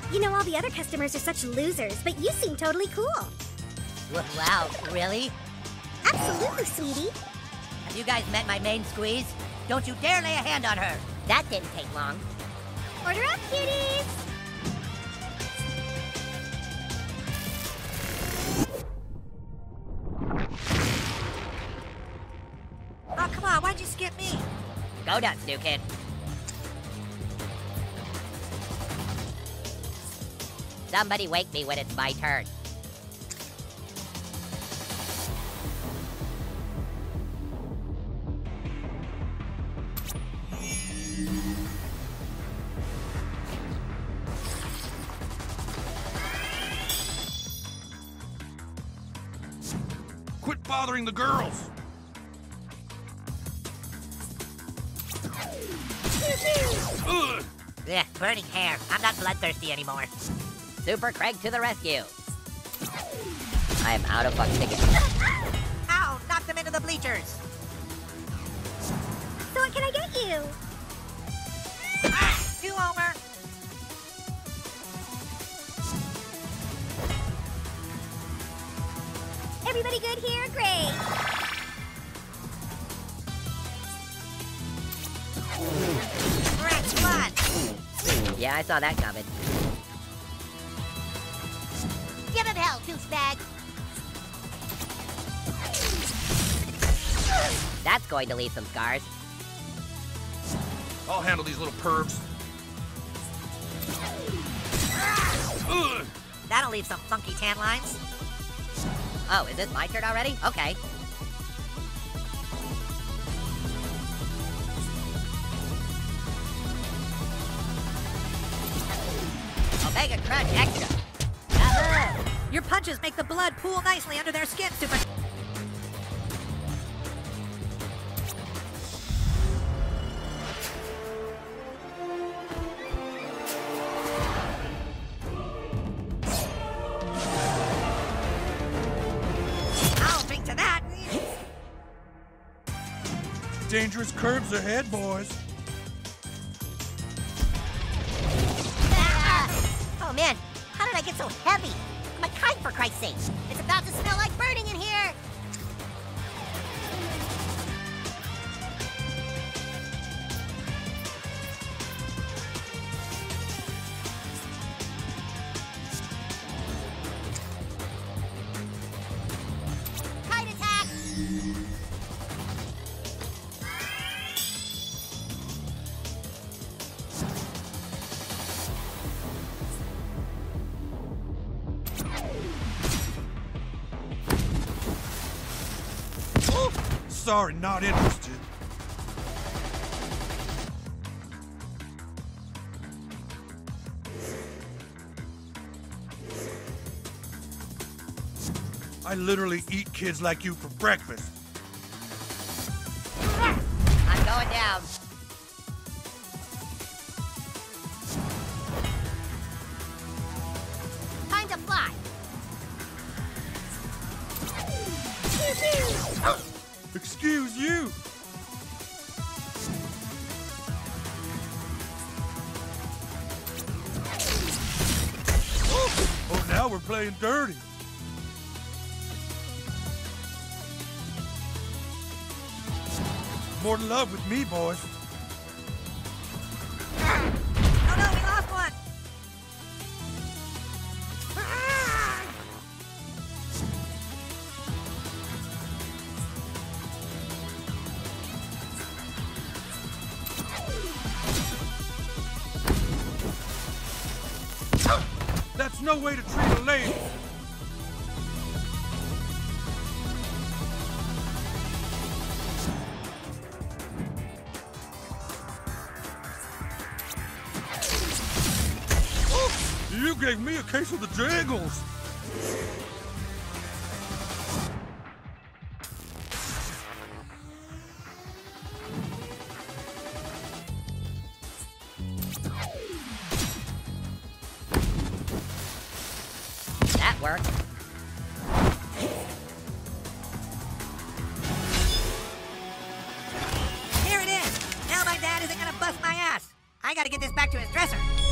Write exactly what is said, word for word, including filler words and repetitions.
You know, all the other customers are such losers, but you seem totally cool. Wow, really? Absolutely, sweetie. Have you guys met my main squeeze? Don't you dare lay a hand on her. That didn't take long. Order up, cuties! Oh, come on, why'd you skip me? Go nuts, new kid. Somebody wake me when it's my turn. Quit bothering the girls! Ugh. Ugh, burning hair. I'm not bloodthirsty anymore. Super Craig to the rescue. I am out of fuck tickets. Ow, knocked them into the bleachers. So what can I get you? Ah, you over. Everybody good here? Great. Red blood. Yeah, I saw that coming. Give him hell, douchebag. That's going to leave some scars. I'll handle these little pervs. Ugh. That'll leave some funky tan lines. Oh, is this my turn already? Okay. Omega Crunch Extra. Bravo! Your punches make the blood pool nicely under their skin, Super... I'll drink to that. Dangerous curves ahead, boys. Oh man, how did I get so heavy? I'm a kite, for Christ's sake. It's about to smell like burning in here. Kite attack! Sorry, not interested. I literally eat kids like you for breakfast. I'm going down. Time to fly. Excuse you. Oh, now we're playing dirty. More love with me, boys. Oh no, we lost one. That's no way to treat a lady. You gave me a case of the jangles. That worked. Here it is. Now my dad isn't gonna bust my ass. I gotta get this back to his dresser.